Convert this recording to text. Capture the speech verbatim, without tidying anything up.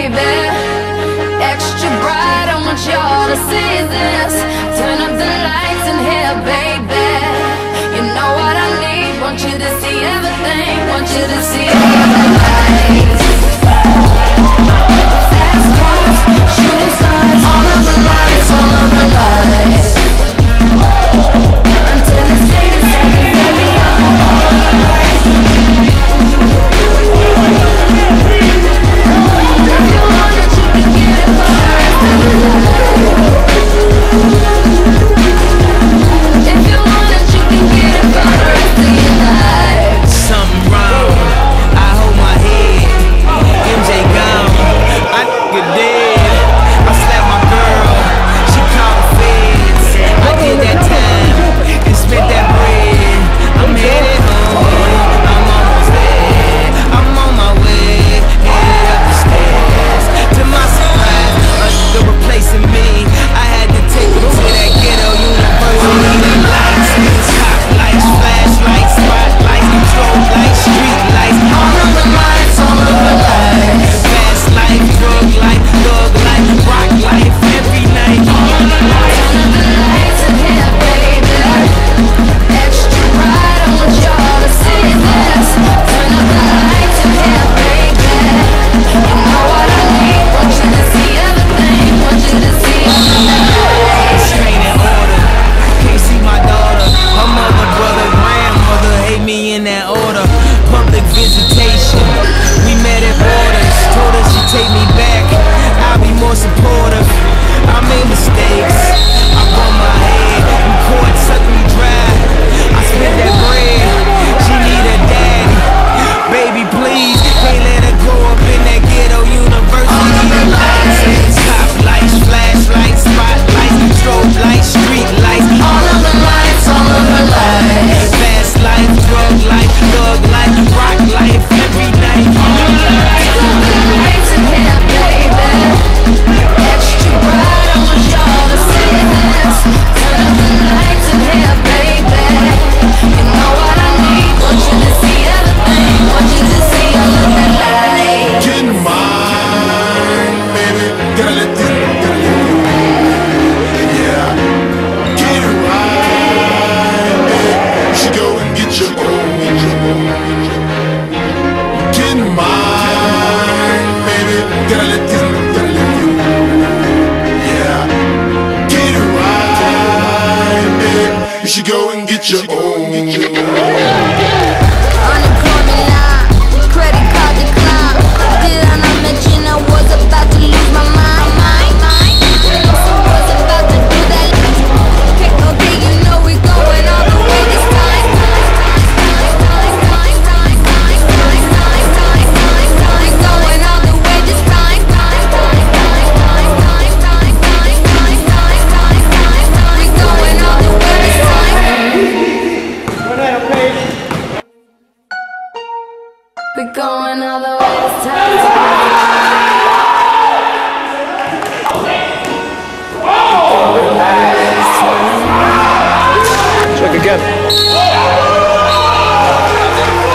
baby. Extra bright, I want y'all to see this. Turn up the lights in here, baby. You know what I need, want you to see everything, want you to see all the lights. Fast cars, shooting stars, all of the lights, all of the lights. Until it's taken seconds, baby, I'm all the lights. If you want it, you can get it for the rest of the night. If you want it, you can get it for the rest of your life. Something wrong, I hold my head. M J gone, I nigga dead. I slapped my girl, she called the feds. I did that time and spent that bread. I'm headed home, I'm almost there. I'm on my way, headed up the stairs. To my surprise, a nigga replacing me. I had to take him to that ghetto university. Them lights, top lights, flashlights, spotlights, control lights, street lights. All of the lights, all of the lights. Fast life, drug life, thug life, rock life, every night. All of the lights, all of the lights in here, baby. Extra bright, I want y'all to see this. Turn up the lights in here, baby. You know what I need, want you to see everything, want you to see all the lights. training order. Can't see my daughter. Her mother, brother, grandmother hate me in that order. Public visitation. We met at borders. Told her she'd take me back. I'll be more supportive. I made mistakes. I bumped my head. In court sucked me dry. I spent that bread. She need a daddy. Baby, please. Can't let her grow up in that ghetto university. Lights, top lights, flashlights, spotlights, strobe lights, street lights. All of the lights, all of the lights. Fast life, drug life, thug life, rock life, every night. All of the lights, all of the lights in here, baby. Extra bright, I want y'all to see this. Turn up the lights in here, baby. You know what I need, want you to see everything, want you to see all of the lights. Get mine, baby. Gotta let this, gotta let you. Yeah. Get it right, baby. You should go and get your own. Get mine, baby. Gotta let this, gotta let you. Yeah. Get it right, baby. You should go and get your own. Unemployment line, credit card decline. Did I not mention I was about to lose my mind? Was about to do that. Okay, okay, you know we going all the way this time. We going all the way this time. We going all the way this time. We going all the way this time. Check again.